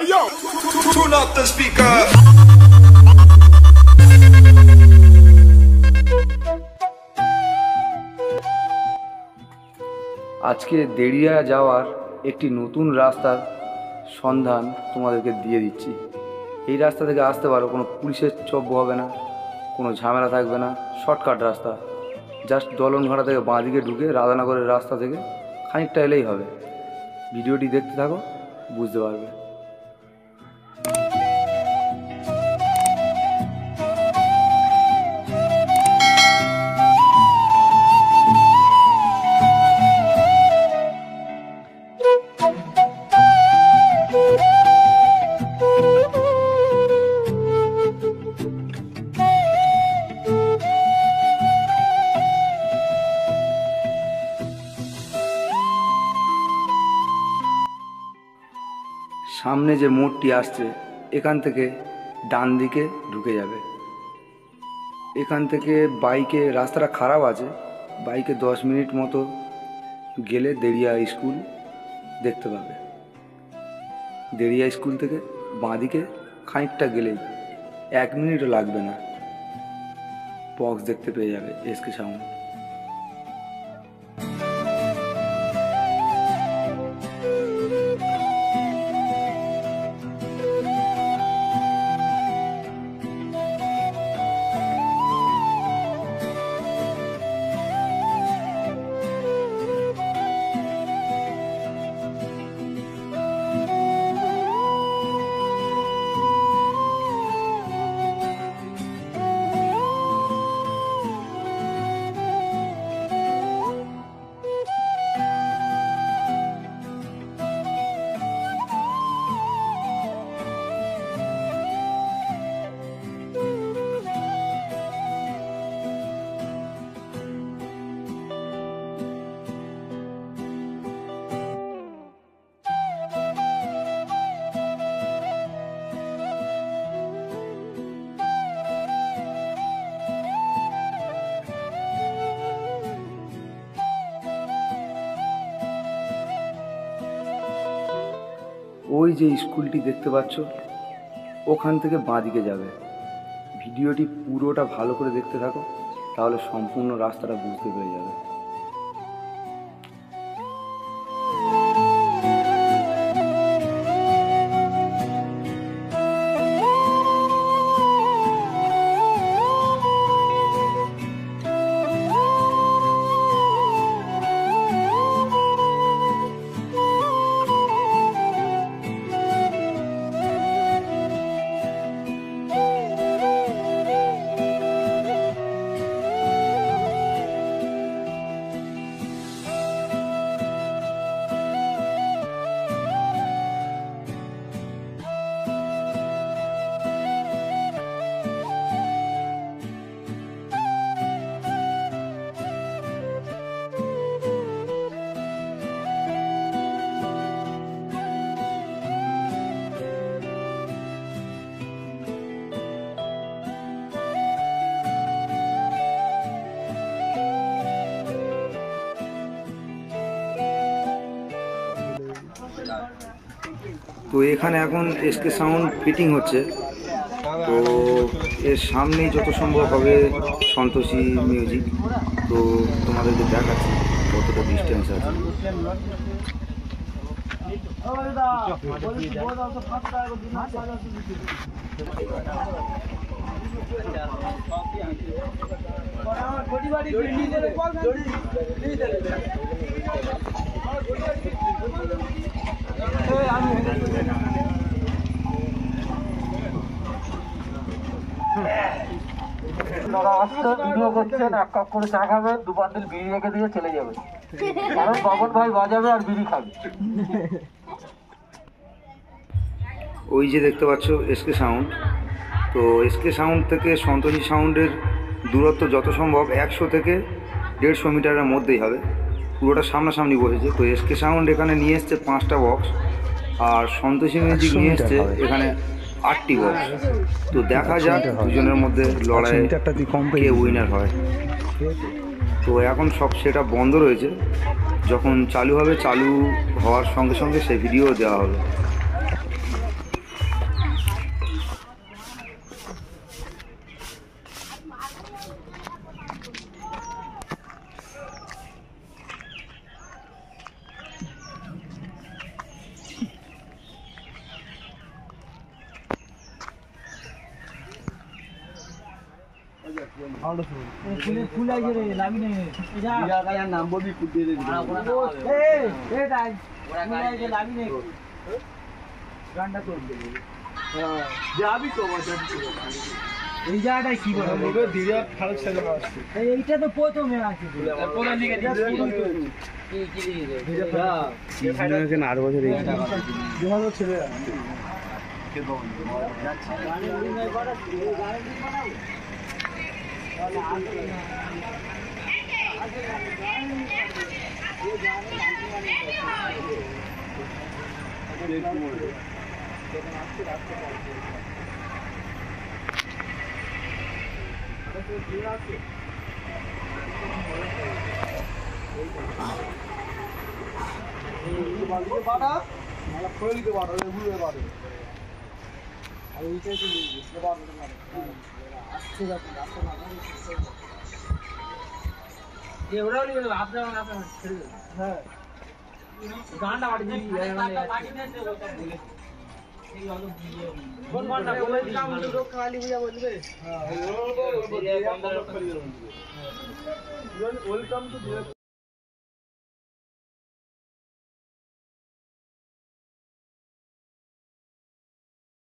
yo, turn up the speaker. আজকে দেড়িয়া যাওয়ার একটি নতুন রাস্তার সন্ধান তোমাদেরকে দিয়ে দিচ্ছি। এই রাস্তা থেকে আসতে পারো, কোনো পুলিশের চব্য হবে না, কোনো ঝামেলা থাকবে না, শর্টকাট রাস্তা। জাস্ট দলনঘাটা থেকে বাঁদিকে ঢুকে রাধানগরের রাস্তা থেকে খানিকটা এলেই হবে। ভিডিওটি দেখতে থাকো, বুঝতে পারবে। সামনে যে মোড়টি আসছে এখান থেকে ডান দিকে ঢুকে যাবে। এখান থেকে বাইকে, রাস্তাটা খারাপ আছে, বাইকে 10 মিনিট মতো গেলে দেড়িয়া স্কুল দেখতে পাবে। দেড়িয়া স্কুল থেকে বাঁদিকে খানিকটা গেলেই 1 মিনিটও লাগবে না, বক্স দেখতে পেয়ে যাবে এসকে সাউন্ড। ওই যে স্কুলটি দেখতে পাচ্ছ, ওখান থেকে বাঁদিকে যাবে। ভিডিওটি পুরোটা ভালো করে দেখতে থাকো, তাহলে সম্পূর্ণ রাস্তাটা বুঝতে পেরে যাবে। তো এখানে এখন এসকে সাউন্ড ফিটিং হচ্ছে, তো এর সামনেই যত সম্ভব হবে সন্তোষী মিউজিক। তো তোমাদেরকে দেখাচ্ছি কতটা ডিস্টেন্স আছে। দাদা আসছে, ভিডিও করছেন, 1 কাপ করে চা খাবে, 2 বান্ডিল বিড়ি রেখে দিয়ে চলে যাবে, কারণ বাবন ভাই বাজাবে আর বিড়ি খাবে। ওই যে দেখতে পাচ্ছ এসকে সাউন্ড, তো এসকে সাউন্ড থেকে সন্তোষী সাউন্ডের দূরত্ব যত সম্ভব 100 থেকে 150 মিটারের মধ্যেই হবে। পুরোটা সামনাসামনি বসেছে। তো এসকে সাউন্ড এখানে নিয়ে এসছে 5টা বক্স, আর সন্তোষী মিউজিক নিয়ে এসছে এখানে 8টি বক্স। তো দেখা যাক দুজনের মধ্যে লড়াই কে উইনার হয়। তো এখন সব সেটা বন্ধ রয়েছে, যখন চালু হবে, চালু হওয়ার সঙ্গে সঙ্গে সেই ভিডিও দেওয়া হবে। ফুল আইছে রে লাভি নেই যা নাম বলবি ফুল দিয়ে দিবি এ তাই ফুল আইছে লাভি নেই গানটা তোর দিবি হ্যাঁ যাবি তো এই জায়গাটাই কি বলে ওকে ধীরে ফালক ছেলে আসছে এইটা তো প্রথমে আছে প্রথম দিকে কি ধীরে ফালক কেন 8 বছর এই জমানো ছেলে কে বল যাচ্ছে গানের দিনে বড় গানের দিন বানাও গানটা বলবে